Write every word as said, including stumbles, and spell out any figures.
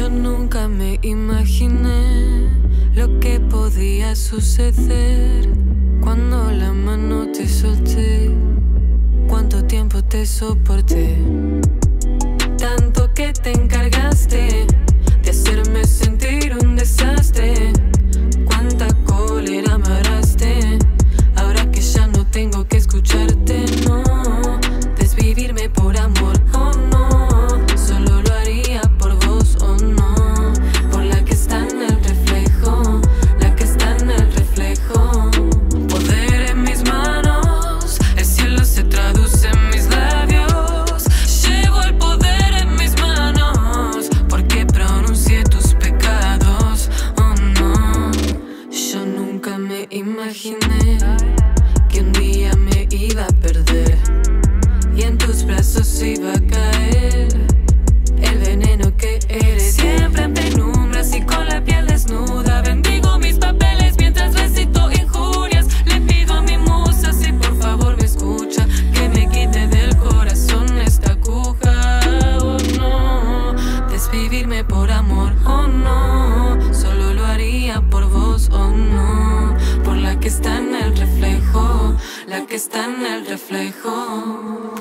Yo nunca me imaginé lo que podía suceder cuando la mano te solté. Cuánto tiempo te soporté, tanto que te encargaste de hacerme sentir un desastre. Cuánta cólera me araste, ahora que ya no tengo que escucharte, no. Desvivirme por amor, oh no, solo lo haría por vos, oh no. Por la que está en el reflejo, la que está en el reflejo. Poder en mis manos, el cielo se traduce en mis labios. Llevo el poder en mis manos, porque pronuncié tus pecados, oh no. Yo nunca me imaginé que un día me iba a perder y en tus brazos iba a caer el veneno que eres. Siempre en penumbras y con la piel desnuda, bendigo mis papeles mientras recito injurias. Le pido a mi musa si por favor me escucha, que me quite del corazón esta aguja, oh no. Desvivirme por amor, oh no, solo lo haría por vos, oh no. Por la que está en el reflejo, la que está en el reflejo.